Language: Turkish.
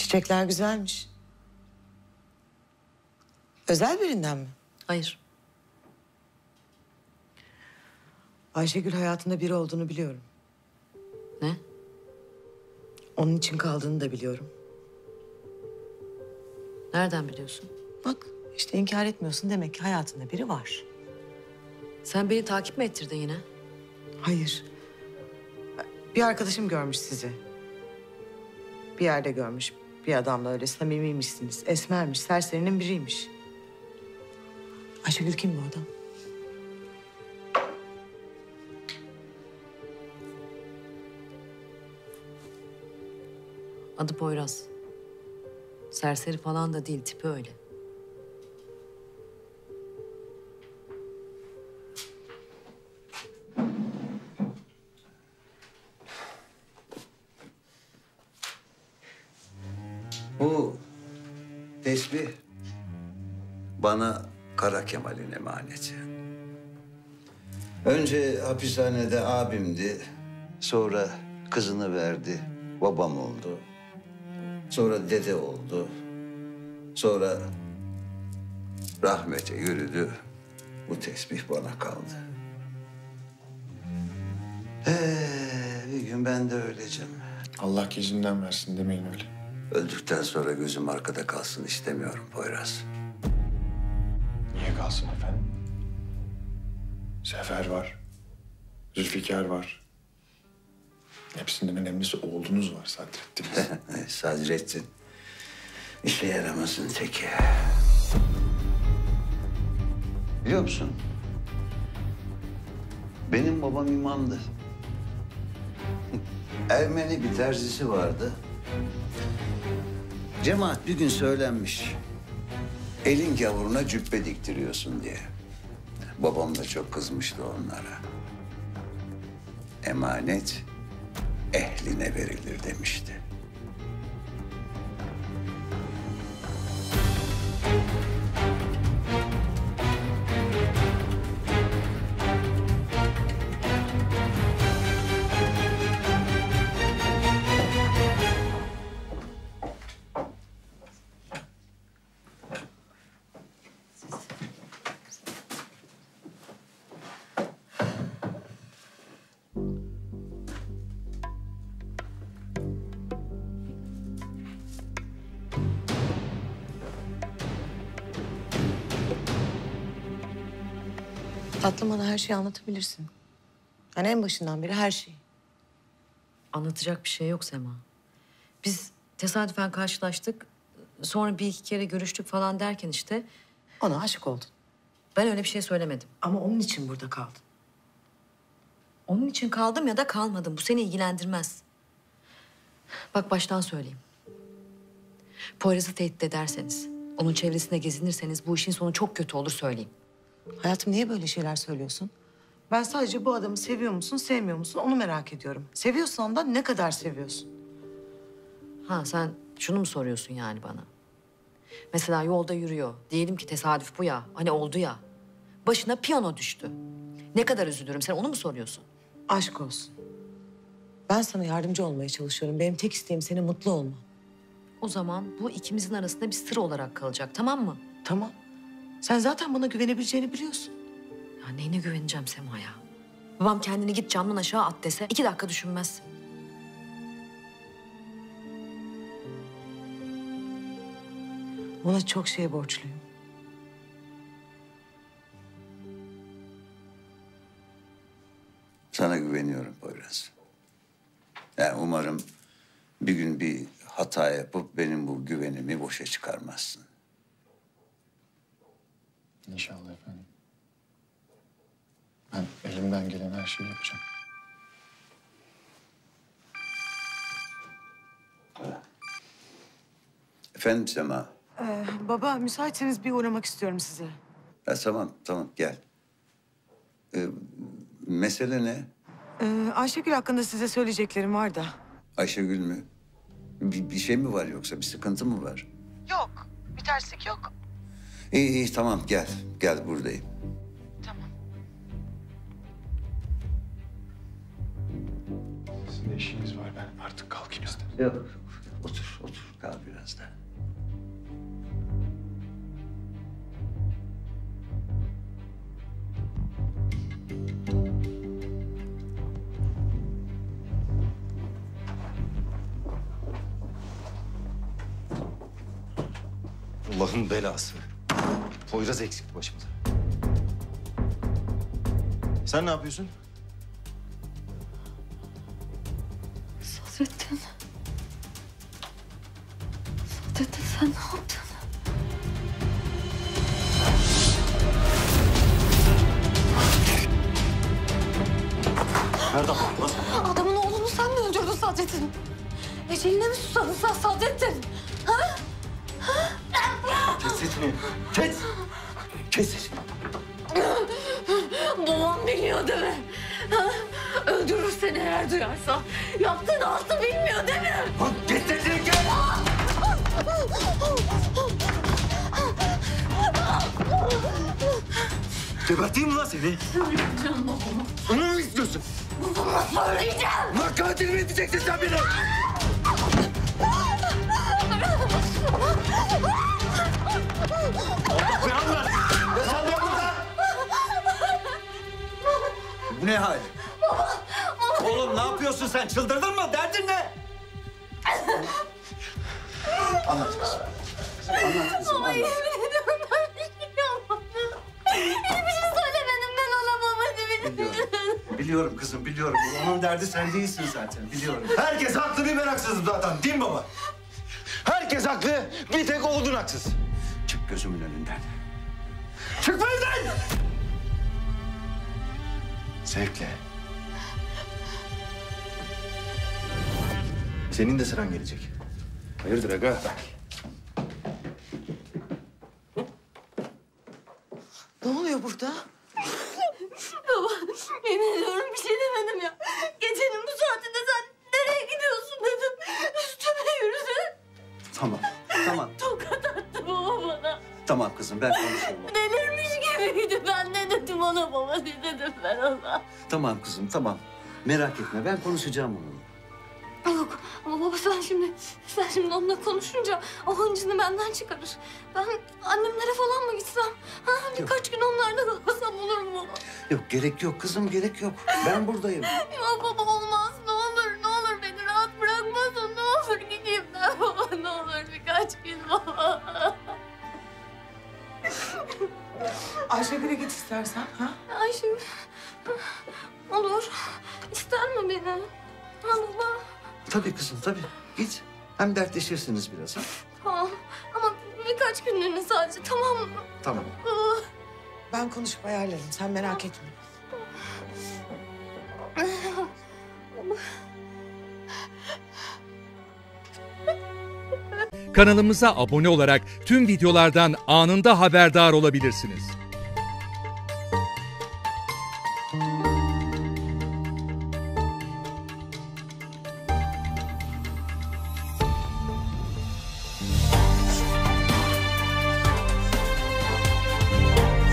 Çiçekler güzelmiş. Özel birinden mi? Hayır. Ayşegül hayatında biri olduğunu biliyorum. Ne? Onun için kaldığını da biliyorum. Nereden biliyorsun? Bak işte inkar etmiyorsun, demek ki hayatında biri var. Sen beni takip mi ettirdin yine? Hayır. Bir arkadaşım görmüş sizi. Bir yerde görmüş. Bir adamla öyle samimiymişsiniz. Esmermiş, serserinin biriymiş. Ayşegül kim bu adam? Adı Poyraz. Serseri falan da değil, tipi öyle. Bu tesbih bana Kara Kemal'in emaneti. Önce hapishanede abimdi, sonra kızını verdi, babam oldu. Sonra dede oldu, sonra rahmete yürüdü. Bu tesbih bana kaldı. Bir gün ben de öleceğim. Allah gecinden versin demeyin öyle. Öldükten sonra gözüm arkada kalsın istemiyorum Poyraz. Niye kalsın efendim? Sefer var. Zülfikar var. Hepsinden önemlisi oğlunuz var Sadrettin. Sadrettin. İşe yaramazın teki. Biliyor musun? Benim babam imamdı. Ermeni bir terzisi vardı. Cemaat bir gün söylenmiş. Elin gavuruna cübbe diktiriyorsun diye. Babam da çok kızmıştı onlara. Emanet ehline verilir demişti. Tatlım, bana her şeyi anlatabilirsin. Yani en başından beri her şeyi. Anlatacak bir şey yok Sema. Biz tesadüfen karşılaştık. Sonra bir iki kere görüştük falan derken işte... Ona aşık oldun. Ben öyle bir şey söylemedim. Ama onun için burada kaldın. Onun için kaldım ya da kalmadım. Bu seni ilgilendirmez. Bak baştan söyleyeyim. Poyraz'ı tehdit ederseniz, onun çevresinde gezinirseniz bu işin sonu çok kötü olur söyleyeyim. Hayatım, niye böyle şeyler söylüyorsun? Ben sadece bu adamı seviyor musun, sevmiyor musun onu merak ediyorum. Seviyorsan da ne kadar seviyorsun? Ha sen şunu mu soruyorsun yani bana? Mesela yolda yürüyor. Diyelim ki tesadüf bu ya. Hani oldu ya. Başına piyano düştü. Ne kadar üzülürüm. Sen onu mu soruyorsun? Aşk olsun. Ben sana yardımcı olmaya çalışıyorum. Benim tek isteğim senin mutlu olman. O zaman bu ikimizin arasında bir sır olarak kalacak, tamam mı? Tamam. Sen zaten bana güvenebileceğini biliyorsun. Ya neyine güveneceğim Sema'ya? Babam kendini git camdan aşağı at dese 2 dakika düşünmez. Ona çok şey borçluyum. Sana güveniyorum Poyraz. Yani umarım bir gün bir hata yapıp benim bu güvenimi boşa çıkarmazsın. İnşallah efendim. Ben elimden gelen her şeyi yapacağım. Efendim Sema. Baba, müsaitseniz bir uğramak istiyorum size. Tamam gel. Mesele ne? Ayşegül hakkında size söyleyeceklerim var da. Ayşegül mü? Bir şey mi var yoksa? Bir sıkıntı mı var? Yok, bir terslik yok. İyi tamam gel. Gel buradayım. Tamam. Sizin de işiniz var. Ben artık kalkayım istedim. Yok otur kal biraz. biraz da. Allah'ın belası. Poyraz eksikti başımıza. Sen ne yapıyorsun? Sadrettin. Sadrettin sen ne yaptın? Nereden buldun lan? Adamın oğlunu sen mi öldürdün Sadrettin? Eceline mi susadın sen Sadrettin? Ha? Kes sesini. Kes! Kes sesini. Babam biliyor değil mi? Ha? Öldürür seni eğer duyarsa. Yaptığını aslı bilmiyor değil mi? Lan kes sesini kes! Geberteyim mi lan seni? Onu mu istiyorsun? Söyleyeceğim. Lan katil mi edeceksin sen beni? Allah belanı versin. Ne sandın burada? Bu ne hal? Oğlum ne yapıyorsun sen? Çıldırdın mı? Derdin ne? Anlat kızım. Anlat kızım, anlat. Yemin ediyorum ben bir şey yapmadım. Hiçbir şey söylemedim ben ona babacığım. Biliyorum. Biliyorum kızım, biliyorum. Onun derdi sen değilsin zaten, biliyorum. Herkes haklı, bir ben haksızım zaten. Değil mi baba? Herkes haklı, bir tek oğlun haksız. Çık gözümün önünden. Çık evden! Zevkle. Senin de sıran gelecek. Hayırdır aga? Ne oluyor burada? Baba yemin ediyorum bir şey demedim ya. Gecenin bu saatinde sen nereye gidiyorsun dedim. Üstüme yürüdü. Tamam, tamam. Tokat attı baba bana. Tamam kızım, ben konuşurum. Delirmiş gibiydi. Ben ne dedim ona baba ne dedim ben ona. Tamam kızım, tamam. Merak etme, ben konuşacağım onunla. Yok ama baba sen şimdi onunla konuşunca o hıncını benden çıkarır. Ben annemlere falan mı gitsem? Ha, birkaç gün onlarda kalsam olur mu? Yok, gerek yok kızım, gerek yok. Ben buradayım. Yok baba olmaz ne olur beni rahat bırakmasın ne olur gideyim ben baba ne olur birkaç gün baba. Ayşegül'e git istersen. Ha? Ayşe olur ister mi beni? Ha baba Tabii kızım, tabii. Git. Hem dertleşirsiniz biraz. Ha? tamam ama birkaç günlüğüne sadece tamam mı? Tamam. Baba. Ben konuşup ayarlarım. Sen merak etme. Kanalımıza abone olarak tüm videolardan anında haberdar olabilirsiniz.